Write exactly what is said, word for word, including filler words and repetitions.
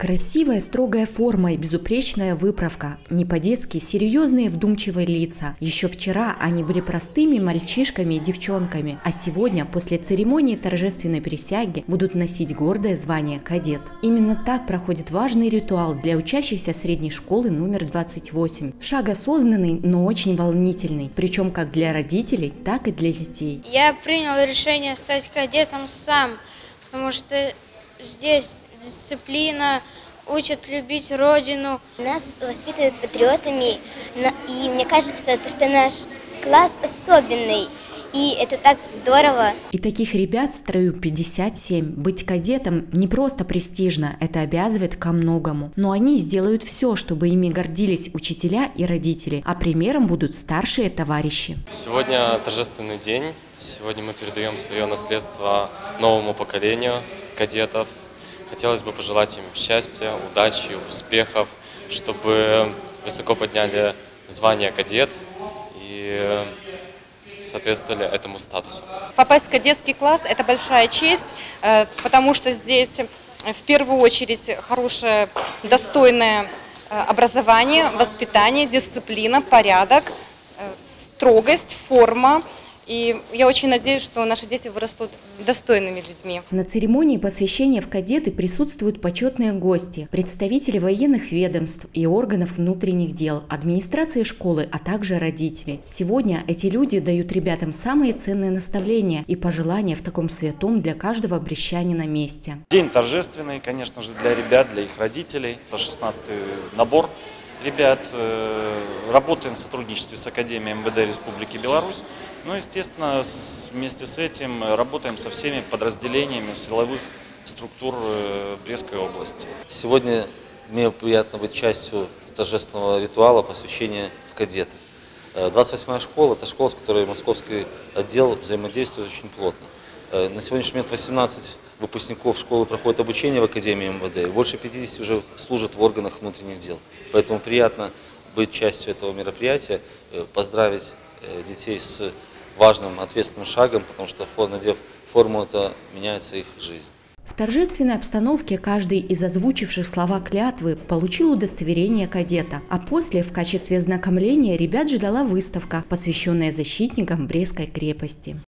Красивая, строгая форма и безупречная выправка. Не по-детски серьезные, вдумчивые лица. Еще вчера они были простыми мальчишками и девчонками, а сегодня, после церемонии торжественной присяги, будут носить гордое звание кадет. Именно так проходит важный ритуал для учащихся средней школы номер двадцать восемь. Шаг осознанный, но очень волнительный, причем как для родителей, так и для детей. Я принял решение стать кадетом сам, потому что здесь дисциплина, учат любить родину. Нас воспитывают патриотами, и мне кажется, что наш класс особенный, и это так здорово. И таких ребят в строю пятьдесят семь. Быть кадетом не просто престижно, это обязывает ко многому. Но они сделают все, чтобы ими гордились учителя и родители, а примером будут старшие товарищи. Сегодня торжественный день. Сегодня мы передаем свое наследство новому поколению кадетов. Хотелось бы пожелать им счастья, удачи, успехов, чтобы высоко подняли звание кадет и соответствовали этому статусу. Попасть в кадетский класс – это большая честь, потому что здесь в первую очередь хорошее, достойное образование, воспитание, дисциплина, порядок, строгость, форма. И я очень надеюсь, что наши дети вырастут достойными людьми. На церемонии посвящения в кадеты присутствуют почетные гости, представители военных ведомств и органов внутренних дел, администрации школы, а также родители. Сегодня эти люди дают ребятам самые ценные наставления и пожелания в таком святом для каждого брещанина месте. День торжественный, конечно же, для ребят, для их родителей. Это шестнадцатый набор ребят. Работаем в сотрудничестве с Академией эм вэ дэ Республики Беларусь. Ну, естественно, вместе с этим работаем со всеми подразделениями силовых структур Брестской области. Сегодня мне приятно быть частью торжественного ритуала посвящения в кадеты. двадцать восьмая школа – это школа, с которой московский отдел взаимодействует очень плотно. На сегодняшний момент восемнадцать выпускников школы проходят обучение в Академии эм вэ дэ, и больше пятидесяти уже служат в органах внутренних дел. Поэтому приятно быть частью этого мероприятия, поздравить детей с важным, ответственным шагом, потому что, надев форму, это меняется их жизнь. В торжественной обстановке каждый из озвучивших слова клятвы получил удостоверение кадета, а после в качестве ознакомления ребят ждала выставка, посвященная защитникам Брестской крепости.